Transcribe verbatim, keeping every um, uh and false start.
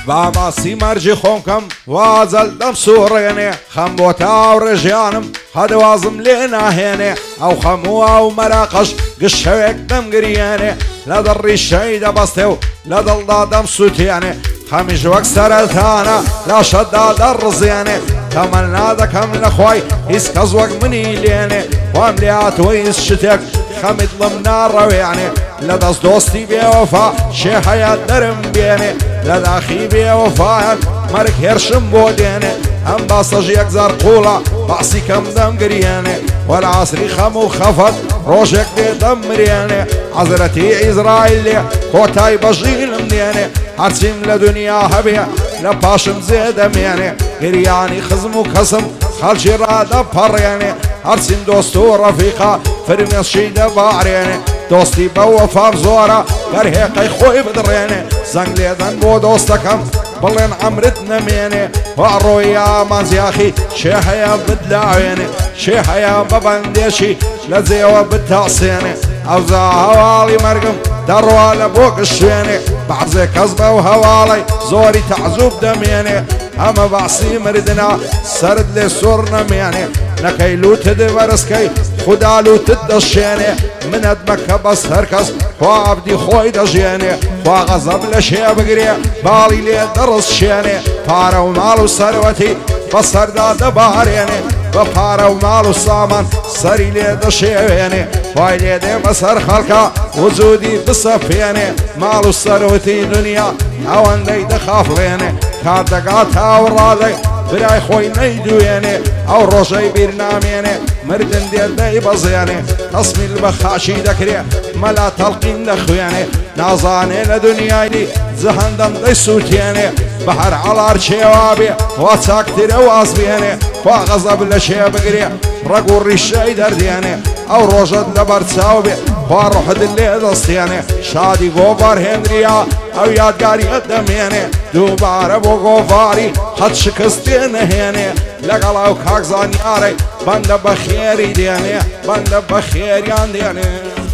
باباسی مەرجی خۆمکەم وازەل دەم سوڕێنێ خەم بۆ تاو ڕێژیانم هەدوازم لێ ناهێنێ ئەو خەموو ئەو مەراقەش گشتەوێک دەمگریێنێ لە دڵڕی شەی دەبەستێ و لە دڵدا دەم سووتێنێ خەمیش وەک سەرەتانە لاشەدا دەڕزێنێ تەمەنا دەکەم لە خوای هیچ کەس وەک منی لێنێ وام لێ هاتووە هیچ شتێک خەمی دڵم ناڕەوێنێ لە دەست دۆستی بێوەفا شێ هەیە دەرم بێنێ لە داخی بێوەفایەک مەرگ هێرشم بۆ دێنێ ئەم باسەژ یەکزار قوڵە باسی کەم دەمگریێنێ وەلە عەسری خەم و خەفەت ڕۆژێک دێ دەمرێنێ حەزرەتی عیزراییل لێ کۆتای بەژیلم دێنێ هەرچیم لە دنیا هەبێ لە پاشم زێ دەمێنێ گریانی خزم و کەسم خەڵکی ڕادەپەڕێنێ هەرچیم دۆست و ڕەفیقا فرمێشی دەبارێنێ دۆستی بە وەفام زۆرە گەرهێقەی خۆی بدڕێنێ زەنگ لێدەن بۆ دۆستەکەم بڵێن ئەمرت نەمێنێ ڕۆی ئامانزیاخی شێ هەیە بدلاوێنێ شێ هەیە بەبەندێشی لە جێوە بتاسێنێ ئەوزا هەواڵی مەرگم دەڕوا لە بۆ گشتێنێ بەعزێ کەس بەو هەواڵی زۆری تەعزوب دەمێنێ ئەمە باسی مردنا سرد لێ سۆڕ نەمێنێ نەکەی لوتت بەرزکەی خوددا لوتت دەشێنێ منەت مەکە بەس هەرکەس خوا عەبدی خۆی دەژێنێ خوا غەزەب لە شێ بگرێ باڵی لێ دەڕست شێنێ پارە و ماڵ و سەروەتی بە سەردا دەبارێنێ بە پارە و ماڵ و سامان سەری لێ دەشێوێنێ وای لێ دێ بەسەر خەڵکە وجودی بسەفێنێ ماڵ و سەروەتی دنیا ئەوەندەی دەخافڵێنێ کار دەگات هاوڕادەی برای خۆی نەیدوێنێ ئەو ڕۆژەی بیر نامێنێ مردن دێت دەیبەزێنێ تەسمیل بە خاشی دەکرێ مەلا تەڵقین دەخوێنێ نازانێ لە دنیای دی جەهەندەم دەیسووتێنێ بە هەر عەڵار چێوا بێ وا چاکترە واز بێنێ خوا غەزەب لە شێ بگرێ ڕەگ و ڕیشەی دەردێنێ ئەو ڕۆژەت لەبەر چاو بێ خوا ڕۆحت لێ دەستێنێ شادی گۆڤار هێنریا ئەو یادگاریەت دەمێنێ دووبارە بۆ گۆڤاری قەت شکستێ نەهێنێ لەگەڵ ئەو کاک زانیارەی بەندە بە خێری دێنێ بەندە بە خێریان دێنێ